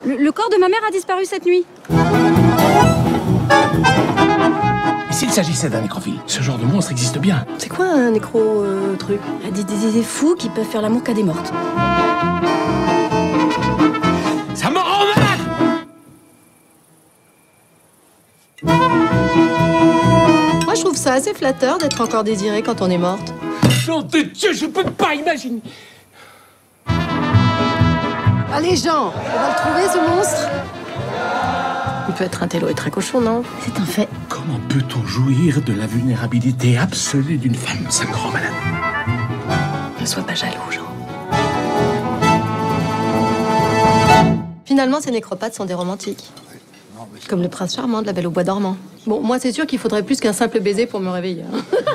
Le corps de ma mère a disparu cette nuit. Et s'il s'agissait d'un nécrophile? Ce genre de monstre existe bien. C'est quoi un nécro-truc? Des fous qui peuvent faire l'amour qu'à des mortes. Ça me rend malade! Moi, je trouve ça assez flatteur d'être encore désirée quand on est morte. Nom de Dieu, je peux pas imaginer! Allez, Jean, on va le trouver, ce monstre. Il peut être un télo et très cochon, non? C'est un fait. Comment peut-on jouir de la vulnérabilité absolue d'une femme? Ça me rend malade. Ne sois pas jaloux, Jean. Finalement, ces nécropathes sont des romantiques. Comme le prince charmant de La Belle au bois dormant. Bon, moi, c'est sûr qu'il faudrait plus qu'un simple baiser pour me réveiller.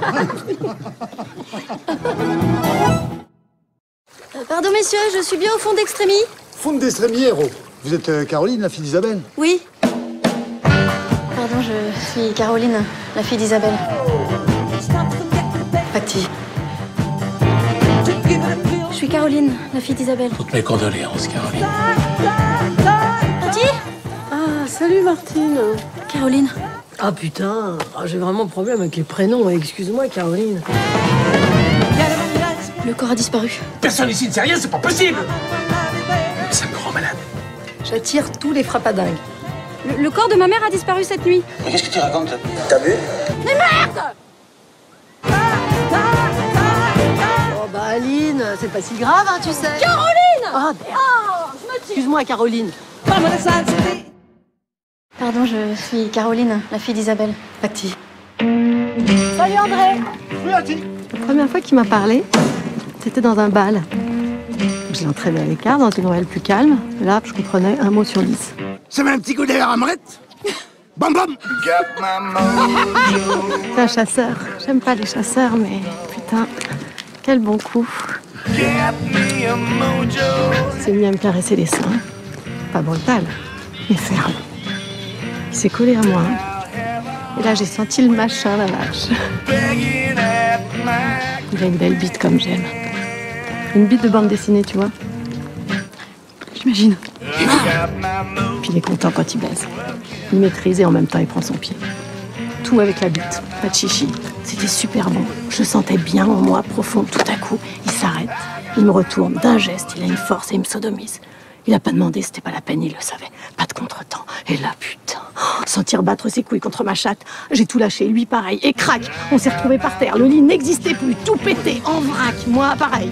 Pardon, messieurs, je suis bien au fond d'Extrémie. Fond d'Estremiero. Vous êtes Caroline, la fille d'Isabelle? Oui. Pardon, je suis Caroline, la fille d'Isabelle. Patti. Je suis Caroline, la fille d'Isabelle. Toutes mes condoléances, Caroline. Patti? Ah, salut, Martine. Caroline. Ah, putain. Ah, j'ai vraiment un problème avec les prénoms. Excuse-moi, Caroline. Le corps a disparu. Personne ici ne sait rien, c'est pas possible! Ça me rend malade. J'attire tous les frappadingues. Le corps de ma mère a disparu cette nuit. Mais qu'est-ce que tu racontes? T'as vu? Oh, bah, Aline, c'est pas si grave, hein, tu sais. Caroline! Ah, merde. Excuse-moi, Caroline. Pardon, je suis Caroline, la fille d'Isabelle. Patti. Salut André! La première fois qu'il m'a parlé, c'était dans un bal. Je l'ai entraîné à l'écart, dans une ruelle plus calme. Là, je comprenais un mot sur 10. Ça met un petit coup d'air à Marette? Bam bam! C'est un chasseur. J'aime pas les chasseurs, mais putain, quel bon coup. Il s'est mis à me caresser les seins. Pas brutal, mais ferme. Il s'est collé à moi. Et là, j'ai senti le machin, la vache. Il a une belle bite comme j'aime. Une bite de bande dessinée, tu vois. J'imagine. Puis il est content quand il baise. Il maîtrise et en même temps il prend son pied. Tout avec la bite, pas de chichi. C'était super bon. Je sentais bien en moi profond. Tout à coup, il s'arrête. Il me retourne d'un geste. Il a une force et il me sodomise. Il a pas demandé, c'était pas la peine, il le savait. Pas de contretemps. Et là, putain, sentir battre ses couilles contre ma chatte. J'ai tout lâché, lui pareil. Et crac, on s'est retrouvés par terre. Le lit n'existait plus, tout pété, en vrac. Moi, pareil.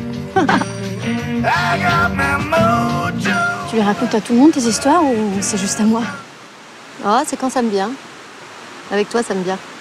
Tu les racontes à tout le monde, tes histoires, ou c'est juste à moi? Ah, c'est quand ça me vient. Avec toi, ça me vient.